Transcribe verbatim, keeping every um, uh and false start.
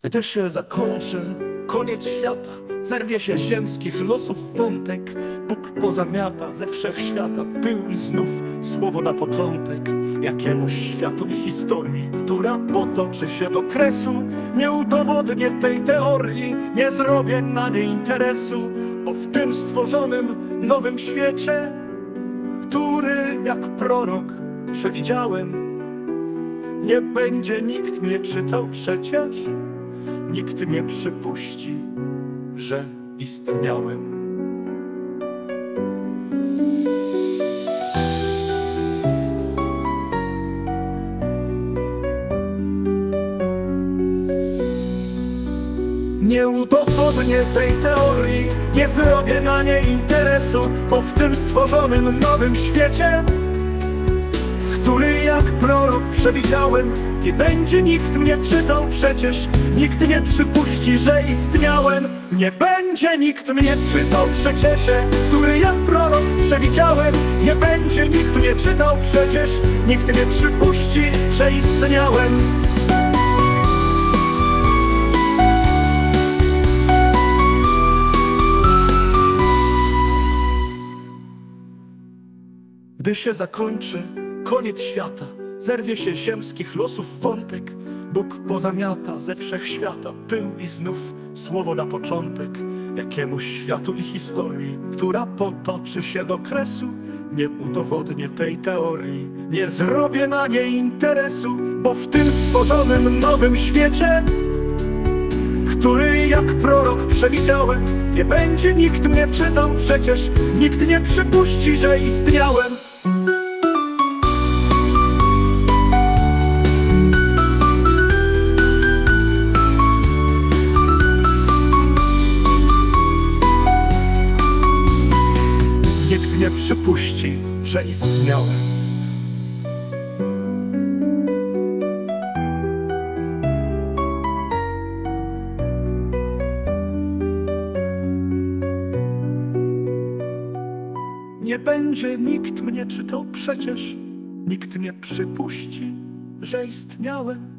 Gdy się zakończy koniec świata, zerwie się ziemskich losów wątek, Bóg pozamiata ze wszechświata pył i znów słowo na początek. Jakiemuś światu i historii, która potoczy się do kresu, nie udowodnię tej teorii, nie zrobię na niej interesu. Bo w tym stworzonym nowym świecie, który jak prorok przewidziałem, nie będzie nikt mnie czytał przecież, nikt nie przypuści, że istniałem. Nie udowodnię tej teorii, nie zrobię na niej interesu, bo w tym stworzonym nowym świecie, który jak prorok przewidziałem, nie będzie nikt mnie czytał przecież, nikt nie przypuści, że istniałem. Nie będzie nikt mnie czytał przecież, który jak prorok przewidziałem, nie będzie nikt mnie czytał przecież, nikt nie przypuści, że istniałem. Gdy się zakończy koniec świata, zerwie się ziemskich losów wątek, Bóg pozamiata ze wszechświata pył i znów słowo na początek. Jakiemuś światu i historii, która potoczy się do kresu, nie udowodnię tej teorii, nie zrobię na niej interesu, bo w tym stworzonym nowym świecie, który jak prorok przewidziałem, nie będzie nikt mnie czytał przecież, nikt nie przypuści, że istniałem. Nikt nie przypuści, że istniałem. Nie będzie nikt mnie czytał przecież, nikt nie przypuści, że istniałem.